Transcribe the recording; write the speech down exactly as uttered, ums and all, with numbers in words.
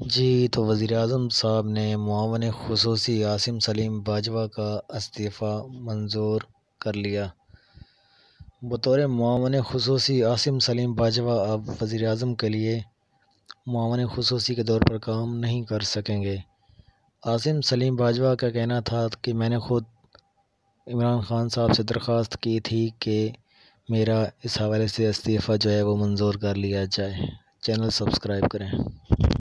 जी, तो वज़ीर-ए-आज़म साहब ने मुआवन ख़ुसूसी आसिम सलीम बाजवा का इस्तीफ़ा मंज़ूर कर लिया। बतौर मुआवन ख़ुसूसी आसिम सलीम बाजवा अब वज़ीर-ए-आज़म के लिए मुआवन ख़ुसूसी के तौर पर काम नहीं कर सकेंगे। आसिम सलीम बाजवा का कहना था कि मैंने खुद इमरान खान साहब से दरख्वास्त की थी कि मेरा इस हवाले से इस्तीफ़ा जो है वो मंज़ूर कर लिया जाए। चैनल सब्सक्राइब करें।